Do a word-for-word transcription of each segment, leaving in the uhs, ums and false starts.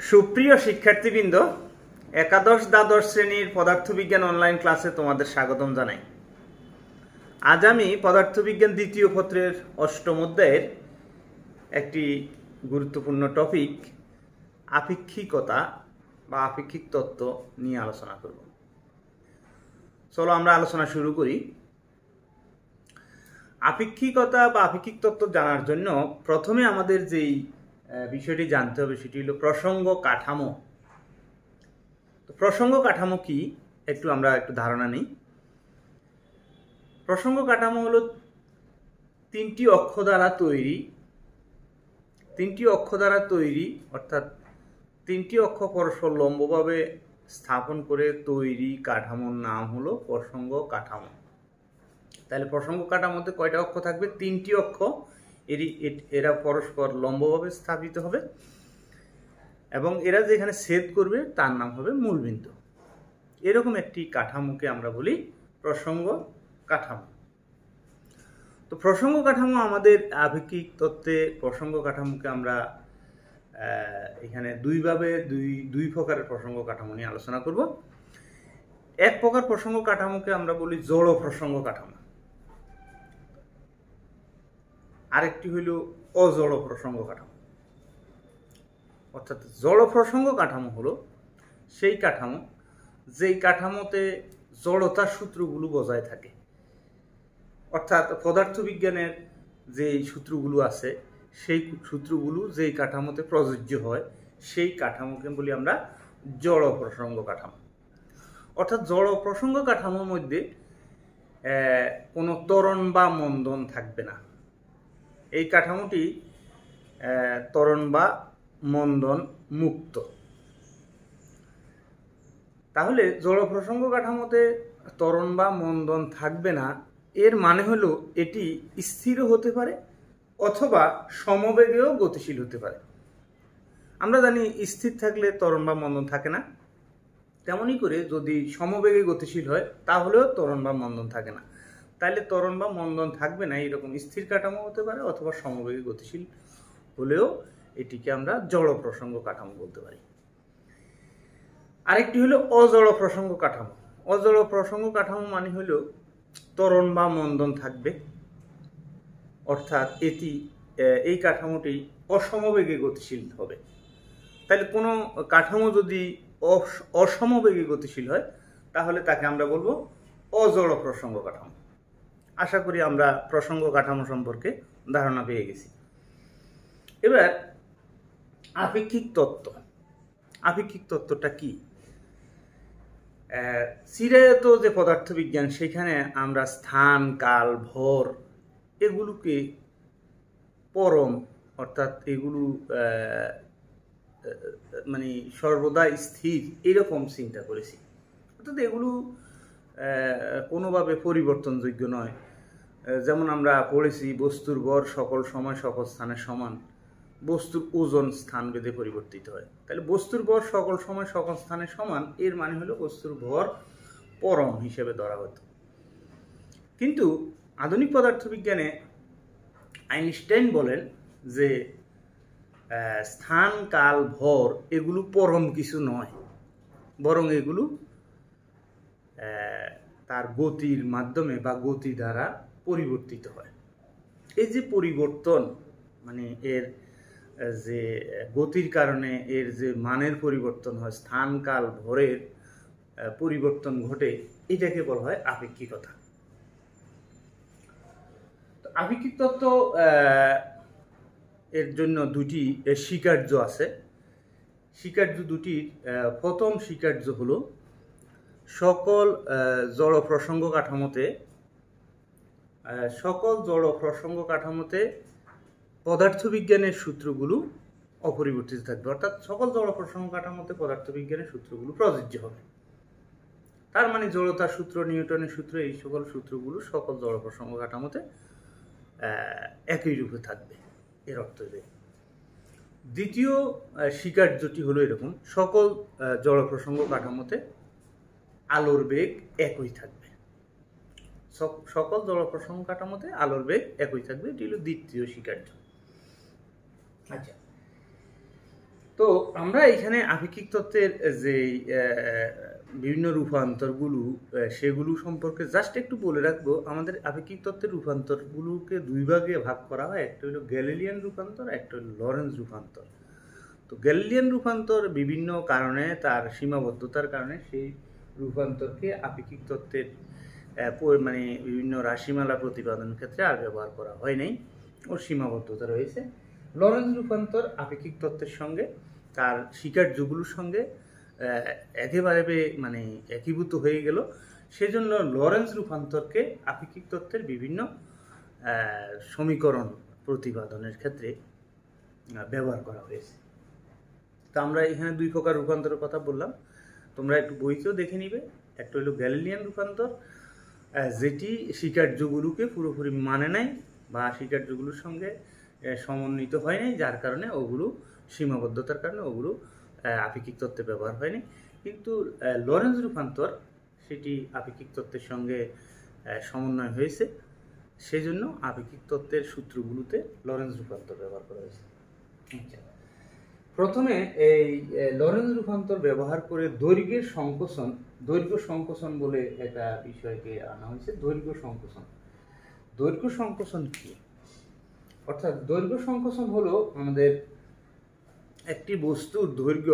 সুপ্রিয় শিক্ষার্থীবৃন্দ, একাদশ দ্বাদশ শ্রেণীর পদার্থবিজ্ঞান অনলাইন ক্লাসে তোমাদের স্বাগতম জানাই। আজ আমি পদার্থবিজ্ঞান দ্বিতীয় পত্রের অষ্টম অধ্যায়ের একটি গুরুত্বপূর্ণ টপিক আপেক্ষিকতা বা আপেক্ষিক তত্ত্ব নিয়ে আলোচনা করব। চলো আমরা আলোচনা শুরু করি। আপেক্ষিকতা বা আপেক্ষিক তত্ত্ব জানার জন্য প্রথমে আমাদের যেই বিষয়টি জানতে হবে সেটি হলো প্রসঙ্গ কাঠামো। তো প্রসঙ্গ কাঠামো কি একটু আমরা একটু ধারণা নিই। প্রসঙ্গ কাঠামো হলো তিনটি অক্ষ দ্বারা তৈরি তিনটি অক্ষ দ্বারা তৈরি অর্থাৎ তিনটি অক্ষ পরস্পর লম্বভাবে স্থাপন করে তৈরি কাঠামোর নাম হলো প্রসঙ্গ কাঠামো। তাহলে প্রসঙ্গ কাঠামোতে কয়টা অক্ষ থাকবে? তিনটি অক্ষ। এরই এরা পরস্পর লম্বভাবে স্থাপিত হবে এবং এরা যেখানে ছেদ করবে তার নাম হবে মূলবিন্দু। এরকম একটি কাঠামোকে আমরা বলি প্রসঙ্গ কাঠামো। তো প্রসঙ্গ কাঠামো আমাদের আপেক্ষিক তত্ত্বে প্রসঙ্গ কাঠামোকে আমরা এখানে দুইভাবে দুই দুই প্রকারের প্রসঙ্গ কাঠামো নিয়ে আলোচনা করব। এক প্রকার প্রসঙ্গ কাঠামোকে আমরা বলি জড় প্রসঙ্গ কাঠামো, আরেকটি হইল অজড় প্রসঙ্গ কাঠামো। অর্থাৎ জড় প্রসঙ্গ কাঠামো হলো সেই কাঠামো যেই কাঠামোতে জড়তার সূত্রগুলো বজায় থাকে। অর্থাৎ পদার্থবিজ্ঞানের যেই সূত্রগুলো আছে সেই সূত্রগুলো যেই কাঠামোতে প্রযোজ্য হয় সেই কাঠামোকে বলি আমরা জড় প্রসঙ্গ কাঠামো। অর্থাৎ জড় প্রসঙ্গ কাঠামোর মধ্যে কোনো ত্বরণ বা মন্দন থাকবে না। এই কাঠামোটি ত্বরণ বা মন্দন মুক্ত। তাহলে জড় প্রসঙ্গ কাঠামোতে ত্বরণ বা মন্দন থাকবে না, এর মানে হলো এটি স্থির হতে পারে অথবা সমবেগেও গতিশীল হতে পারে। আমরা জানি স্থির থাকলে ত্বরণ বা মন্দন থাকে না, তেমনই করে যদি সমবেগে গতিশীল হয় তাহলেও ত্বরণ বা মন্দন থাকে না। তাহলে ত্বরণ বা মন্দন থাকবে না, এরকম স্থির কাঠামো হতে পারে অথবা সমবেগে গতিশীল হলেও এটিকে আমরা জড় প্রসঙ্গ কাঠামো বলতে পারি। আরেকটি হলো অজড় প্রসঙ্গ কাঠামো। অজড় প্রসঙ্গ কাঠামো মানে হলো ত্বরণ বা মন্দন থাকবে, অর্থাৎ এটি এই কাঠামোটি অসমবেগে গতিশীল হবে। তাহলে কোনো কাঠামো যদি অসমবেগে গতিশীল হয় তাহলে তাকে আমরা বলবো অজড় প্রসঙ্গ কাঠামো। আশা করি আমরা প্রসঙ্গ কাঠামো সম্পর্কে ধারণা পেয়ে গেছি। এবার আপেক্ষিক তত্ত্ব। আপেক্ষিক তত্ত্বটা কি? চিরায়ত যে পদার্থবিজ্ঞান সেখানে আমরা স্থান, কাল, ভর এগুলোকে পরম অর্থাৎ এগুলো মানে সর্বদা স্থির এরকম চিন্তা করেছি। অর্থাৎ এগুলো কোনোভাবে পরিবর্তনযোগ্য নয়। যেমন আমরা পড়েছি বস্তুর ভর সকল সময় সকল স্থানে সমান, বস্তুর ওজন স্থান ভেদে পরিবর্তিত হয়। তাহলে বস্তুর ভর সকল সময় সকল স্থানে সমান, এর মানে হলো বস্তুর ভর পরম হিসেবে ধরা হতো। কিন্তু আধুনিক পদার্থবিজ্ঞানে আইনস্টাইন বলেন যে স্থান, কাল, ভর এগুলো পরম কিছু নয়, বরং এগুলো তার গতির মাধ্যমে বা গতি দ্বারা পরিবর্তিত হয়। এই যে পরিবর্তন মানে এর যে গতির কারণে এর যে মানের পরিবর্তন হয়, স্থান, কাল, ভরের পরিবর্তন ঘটে, এটাকে বলা হয় আপেক্ষিকতা। আপেক্ষিক তত্ত্ব এর জন্য দুটি স্বীকার্য আছে। স্বীকার্য দুটির প্রথম স্বীকার্য হলো সকল জড় প্রসঙ্গ কাঠামোতে সকল জড় প্রসঙ্গ কাঠামোতে পদার্থবিজ্ঞানের সূত্রগুলো অপরিবর্তিত থাকবে। অর্থাৎ সকল জড় প্রসঙ্গ কাঠামোতে পদার্থবিজ্ঞানের সূত্রগুলো প্রযোজ্য হবে। তার মানে জড়তার সূত্র, নিউটনের সূত্র, এই সকল সূত্রগুলো সকল জড় প্রসঙ্গ কাঠামোতে একই রূপে থাকবে, এর অর্থ যে। দ্বিতীয় স্বীকার্যটি হলো এরকম, সকল জড় প্রসঙ্গ কাঠামোতে আলোর বেগ একই থাকবে। সকল জড় প্রসঙ্গ কাঠামোতে আলোর বেগ একই থাকবে, এটি হলো দ্বিতীয় স্বীকার্য। আচ্ছা, তো আমরা এখানে আপেক্ষিক তত্ত্বের যে বিভিন্ন রূপান্তরগুলো সেগুলো সম্পর্কে জাস্ট একটু বলে রাখবো। আমাদের আপেক্ষিক তত্ত্বের রূপান্তরগুলোকে দুই ভাগে ভাগ করা হয়, একটা হলো গ্যালিলিয়ান রূপান্তর, একটা হলো লরেন্জ রূপান্তর। তো গ্যালিলিয়ান রূপান্তর বিভিন্ন কারণে, তার সীমাবদ্ধতার কারণে সেই রূপান্তরকে আপেক্ষিক তত্ত্বের মানে বিভিন্ন রাশিমালা প্রতিপাদনের ক্ষেত্রে আর ব্যবহার করা হয় নাই, ওর সীমাবদ্ধতা রয়েছে। লরেন্জ রূপান্তর আপেক্ষিক তত্ত্বের সঙ্গে তার স্বীকার্যগুলোর সঙ্গে একেবারে মানে একীভূত হয়ে গেল, সেজন্য লরেন্জ রূপান্তরকে আপেক্ষিক তত্ত্বের বিভিন্ন সমীকরণ প্রতিপাদনের ক্ষেত্রে ব্যবহার করা হয়েছে। তো আমরা এখানে দুই প্রকার রূপান্তরের কথা বললাম, তোমরা একটু বইতেও দেখে নিবে। একটা হলো গ্যালিলিয়ান রূপান্তর, যেটি স্বীকার্যগুলোকে পুরোপুরি মানে নাই বা স্বীকার্যগুলোর সঙ্গে সমন্বিত হয় নাই, যার কারণে ওগুলো সীমাবদ্ধতার কারণে ওগুলো আপেক্ষিক তত্ত্বে ব্যবহার হয়নি। কিন্তু লরেন্জ রূপান্তর সেটি আপেক্ষিক তত্ত্বের সঙ্গে সমন্বয় হয়েছে, সেজন্য আপেক্ষিক তত্ত্বের সূত্রগুলোতে লরেন্জ রূপান্তর ব্যবহার করা হয়েছে। আচ্ছা, প্রথমে এই লরেন্জ রূপান্তর ব্যবহার করে দৈর্ঘ্যের সংকোচন, দৈর্ঘ্য সংকোচন বলে একটা বিষয়কে আনা হয়েছে। দৈর্ঘ্য সংকোচন, দৈর্ঘ্য সংকোচন কি? অর্থাৎ দৈর্ঘ্য সংকোচন হলো আমাদের একটি বস্তুর দৈর্ঘ্য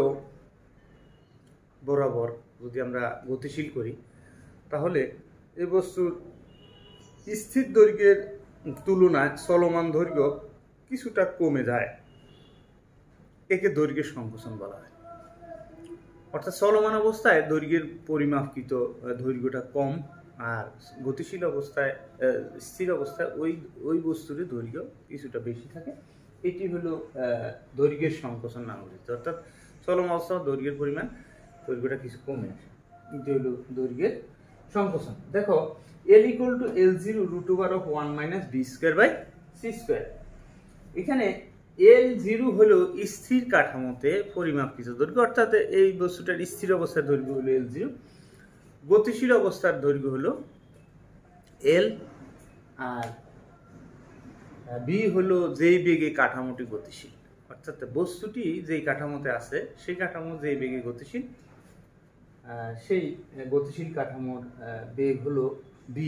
বরাবর যদি আমরা গতিশীল করি, তাহলে এই বস্তুর স্থির দৈর্ঘ্যের তুলনায় চলমান দৈর্ঘ্য কিছুটা কমে যায়, একে দৈর্ঘ্যের সংকোচন বলা হয়। অর্থাৎ চলমান অবস্থায় দৈর্ঘ্যের পরিমাপকৃত দৈর্ঘ্যটা কম, আর গতিশীল অবস্থায় স্থির অবস্থায় ওই ওই বস্তুর দৈর্ঘ্য কিছুটা বেশি থাকে। এটি হলো দৈর্ঘ্যের সংকোচন নাম পরিচিত। অর্থাৎ চলমান অবস্থায় দৈর্ঘ্যের পরিমাণ দৈর্ঘ্যটা কিছু কমে আসে, এটি হলো দৈর্ঘ্যের সংকোচন। দেখো, L equal to L zero root over of one minus V square by C square. এখানে এল জিরো হলো স্থির কাঠামোতে পরিমাপকৃত দৈর্ঘ্য, অর্থাৎ এই বস্তুটার স্থির অবস্থার দৈর্ঘ্য হলো এল জিরো, গতিশীল অবস্থার দৈর্ঘ্য হলো এল, আর বি হলো যেই বেগে কাঠামোটি গতিশীল। অর্থাৎ বস্তুটি যেই কাঠামোতে আছে সেই কাঠামো যেই বেগে গতিশীল, সেই গতিশীল কাঠামোর বেগ হলো বি,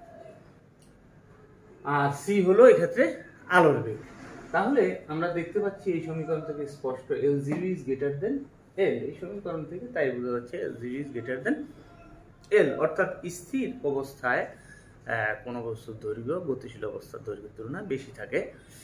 আর সি হলো এক্ষেত্রে আলোর বেগ। তাহলে আমরা দেখতে পাচ্ছি এই সমীকরণ থেকে স্পষ্ট L zero is greater than L, এই সমীকরণ থেকে তাই বোঝা যাচ্ছে L zero is greater than L. অর্থাৎ স্থির অবস্থায় কোন বস্তুর দৈর্ঘ্য গতিশীল অবস্থার দৈর্ঘ্যের তুলনায় বেশি থাকে,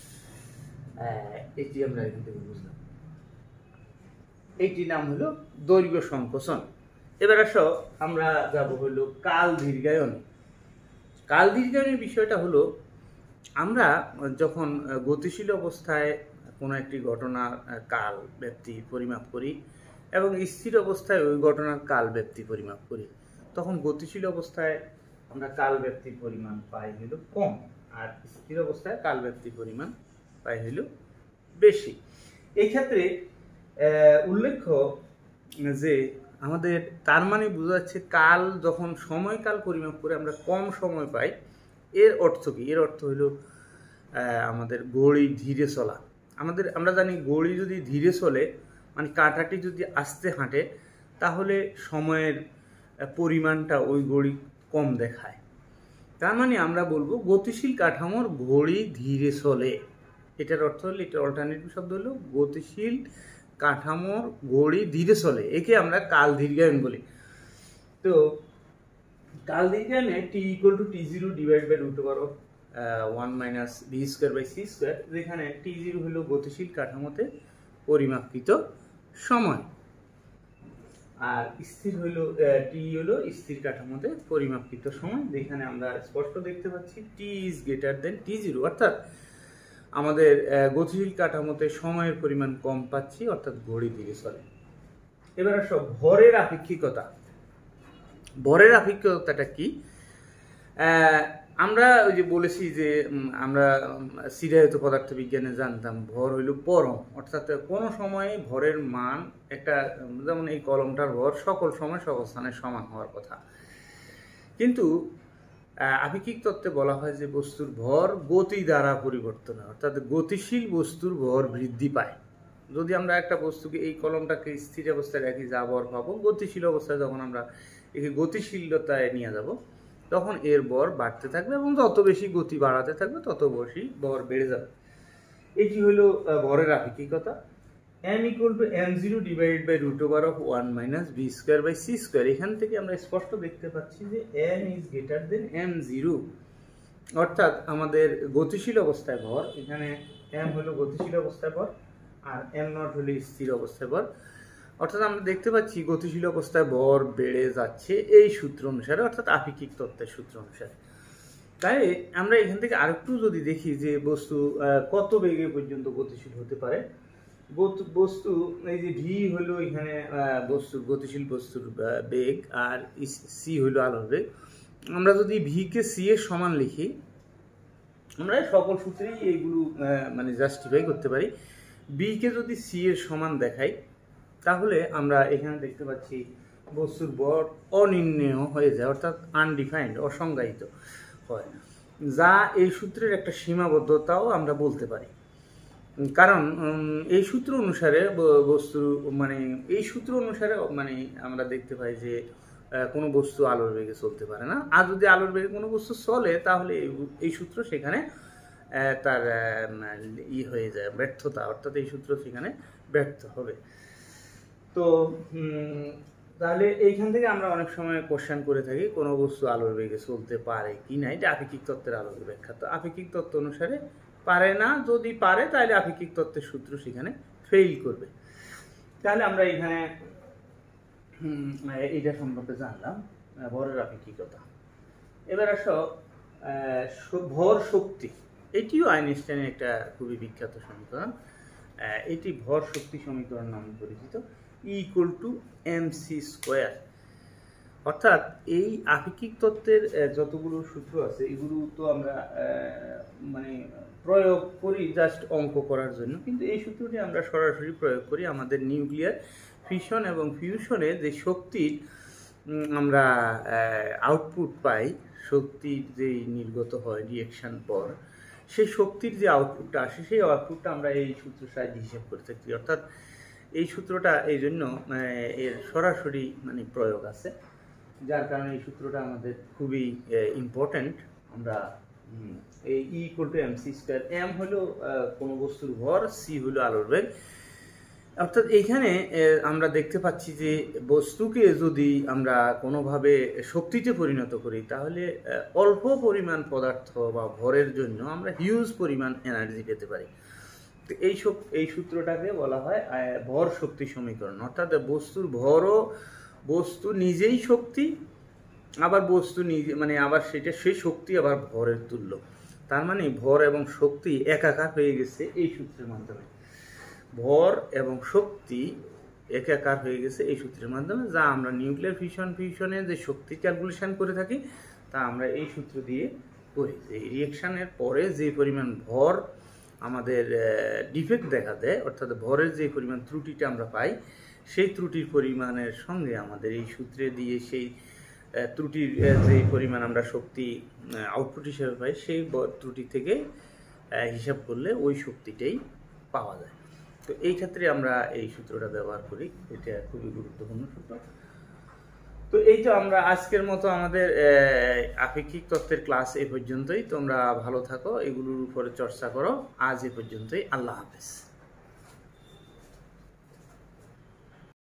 এটি আমরা এখান থেকে বুঝলাম। এইটির নাম হলো দৈর্ঘ্য সংকোচন। এবার আসো আমরা যাব হলো কাল দীর্ঘায়ন। কাল দীর্ঘায়নের বিষয়টা হলো, আমরা যখন গতিশীল অবস্থায় কোনো একটি ঘটনার কাল ব্যাপ্তি পরিমাপ করি এবং স্থির অবস্থায় ওই ঘটনার কাল ব্যাপ্তি পরিমাপ করি, তখন গতিশীল অবস্থায় আমরা কাল ব্যাপ্তির পরিমাণ পাই হইল কম, আর স্থির অবস্থায় কাল ব্যাপ্তির পরিমাণ পাই হইল বেশি। এই ক্ষেত্রে উল্লেখ্য যে আমাদের তার মানে বোঝা যাচ্ছে কাল যখন সময়কাল পরিমাপ করে আমরা কম সময় পাই, এর অর্থ কি? এর অর্থ হইল আমাদের ঘড়ি ধীরে চলা। আমাদের আমরা জানি ঘড়ি যদি ধীরে চলে, মানে কাঁটাটি যদি আস্তে হাঁটে, তাহলে সময়ের পরিমাণটা ওই ঘড়ি কম দেখায়। তার মানে আমরা বলবো গতিশীল কাঠামোর ঘড়ি ধীরে চলে। এটার অর্থ হলো, এটার অল্টারনেটিভ শব্দ হলো গতিশীল কাঠামোর ঘড়ি ধীরে চলে, একে আমরা কাল দীর্ঘায়ন বলি। তো কাল দীর্ঘায়নে T equal to T zero divide by root over of one minus V square by C square, যেখানে টি জিরো হলো গতিশীল কাঠামোতে পরিমাপকৃত সময়, আর স্থির হইল টি হলো স্থির কাঠামোতে পরিমাপকৃত সময়, যেখানে আমরা স্পষ্ট দেখতে পাচ্ছি T is greater than T zero. অর্থাৎ আমাদের গতিশীল কাঠামোতে সময়ের পরিমাণ কম পাচ্ছি, অর্থাৎ ঘড়ি ধীরে চলে। এবার আসো ভরের আপেক্ষিকতা। ভরের আপেক্ষিকতাটা কি? আমরা ওই যে বলেছি যে আমরা চিরায়ত পদার্থবিজ্ঞানে জানতাম ভর হইল পরম, অর্থাৎ কোনো সময়ে ভরের মান একটা, যেমন এই কলমটার ভর সকল সময় সকল স্থানে সমান হওয়ার কথা, কিন্তু আপেক্ষিক তত্ত্বে বলা হয় যে বস্তুর ভর গতি দ্বারা পরিবর্তন হয়, অর্থাৎ গতিশীল বস্তুর ভর বৃদ্ধি পায়। যদি আমরা একটা বস্তুকে এই কলমটাকে স্থির অবস্থায় রাখি যা ভর পাবো, গতিশীল অবস্থায় যখন আমরা একে গতিশীলতায় নিয়ে যাব তখন এর ভর বাড়তে থাকবে এবং যত বেশি গতি বাড়াতে থাকবে তত বেশি ভর বেড়ে যাবে। এটি হলো ভরের আপেক্ষিকতা। m equal to M zero divided by root over of one minus V square by C square. এখান থেকে আমরা স্পষ্ট দেখতে পাচ্ছি যে m is greater than M zero, অর্থাৎ আমাদের গতিশীল অবস্থায় ভর, এখানে m হলো গতিশীল অবস্থায় ভর আর m নট হলো স্থির অবস্থায় ভর। অর্থাৎ আমরা দেখতে পাচ্ছি গতিশীল অবস্থায় ভর বেড়ে যাচ্ছে এই সূত্র অনুসারে, অর্থাৎ আপেক্ষিক তত্ত্বের সূত্র অনুসারে। তাই আমরা এখান থেকে আরেকটু যদি দেখি যে বস্তু কত বেগে পর্যন্ত গতিশীল হতে পারে। বস্তু এই যে ভি হলো এখানে বস্তুর গতিশীল বস্তুর বেগ আর সি হলো আলোর বেগ। আমরা যদি ভি কে সি এর সমান লিখি, আমরা সকল সূত্রেই এইগুলো মানে জাস্টিফাই করতে পারি। বি কে যদি সি এর সমান দেখাই তাহলে আমরা এখানে দেখতে পাচ্ছি বস্তুর ভর অনির্ণেয় হয়ে যায়, অর্থাৎ আনডিফাইন্ড, অসংজ্ঞায়িত হয়, যা এই সূত্রের একটা সীমাবদ্ধতাও আমরা বলতে পারি। কারণ এই সূত্র অনুসারে বস্তু মানে এই সূত্র অনুসারে মানে আমরা দেখতে পাই যে কোনো বস্তু আলোর বেগে চলতে পারে না, আর যদি আলোর বেগে কোনো বস্তু চলে তাহলে এই সূত্র সেখানে তার ই হয়ে যায়, ব্যর্থতা, অর্থাৎ এই সূত্র সেখানে ব্যর্থ হবে। তো তাহলে এইখান থেকে আমরা অনেক সময় কোশ্চেন করে থাকি কোনো বস্তু আলোর বেগে চলতে পারে কি না, এটা আপেক্ষিক তত্ত্বের আলোর ব্যাখ্যা। তো আপেক্ষিক তত্ত্ব অনুসারে পারে না, যদি পারে তাহলে আপেক্ষিক তত্ত্বের সূত্র সেখানে ফেইল করবে। তাহলে আমরা এখানে এইটা সম্পর্কে জানলাম, ভরের আপেক্ষিকতা। এবার আসো ভর শক্তি, এটিও আইনস্টাইনের একটা খুবই বিখ্যাত সমীকরণ। এটি ভর শক্তি সমীকরণ নামে পরিচিত, E equal to M C square. অর্থাৎ এই আপেক্ষিক তত্ত্বের যতগুলো সূত্র আছে এগুলো তো আমরা মানে প্রয়োগ করি জাস্ট অঙ্ক করার জন্য, কিন্তু এই সূত্রটি আমরা সরাসরি প্রয়োগ করি আমাদের নিউক্লিয়ার ফিশন এবং ফিউশনে যে শক্তির আমরা আউটপুট পাই, শক্তির যেই নির্গত হয় রিঅ্যাকশন পর, সেই শক্তির যে আউটপুটটা আসে সেই আউটপুটটা আমরা এই সূত্রের সাহায্যে হিসাব করে থাকি। অর্থাৎ এই সূত্রটা এই জন্য এর সরাসরি মানে প্রয়োগ আছে, যার কারণে এই সূত্রটা আমাদের খুবই ইম্পর্ট্যান্ট। আমরা এই E equal to M C square, M হলো কোনো বস্তুর ভর, সি হলো আলোর বেগ। অর্থাৎ এইখানে আমরা দেখতে পাচ্ছি যে বস্তুকে যদি আমরা কোনোভাবে শক্তিতে পরিণত করি তাহলে অল্প পরিমাণ পদার্থ বা ভরের জন্য আমরা হিউজ পরিমাণ এনার্জি পেতে পারি। তো এই এই সূত্রটাকে বলা হয় ভর শক্তি সমীকরণ। অর্থাৎ বস্তুর ভরও, বস্তু নিজেই শক্তি, আবার বস্তু নিজে মানে আবার সেটা সেই শক্তি আবার ভরের তুল্য। তার মানে ভর এবং শক্তি একাকার হয়ে গেছে এই সূত্রের মাধ্যমে, ভর এবং শক্তি একাকার হয়ে গেছে এই সূত্রের মাধ্যমে, যা আমরা নিউক্লিয়ার ফিশন ফিউশনে যে শক্তি ক্যালকুলেশন করে থাকি তা আমরা এই সূত্র দিয়ে করি। এই রিঅ্যাকশনের পরে যে পরিমাণ ভর আমাদের ডিফেক্ট দেখা দেয়, অর্থাৎ ভরের যে পরিমাণ ত্রুটিটা আমরা পাই, সেই ত্রুটির পরিমাণের সঙ্গে আমাদের এই সূত্রে দিয়ে সেই ত্রুটির যে পরিমাণ আমরা শক্তি আউটপুট হিসেবে পাই সেই ত্রুটি থেকে হিসাব করলে ওই শক্তিটাই পাওয়া যায়। তো এই ক্ষেত্রে আমরা এই সূত্রটা ব্যবহার করি, এটা খুবই গুরুত্বপূর্ণ সূত্র। তো এই তো আমরা আজকের মতো আমাদের আপেক্ষিক তত্ত্বের ক্লাস এ পর্যন্তই। তোমরা ভালো থাকো, এগুলোর উপরে চর্চা করো। আজ এ পর্যন্তই, আল্লাহ হাফেজ।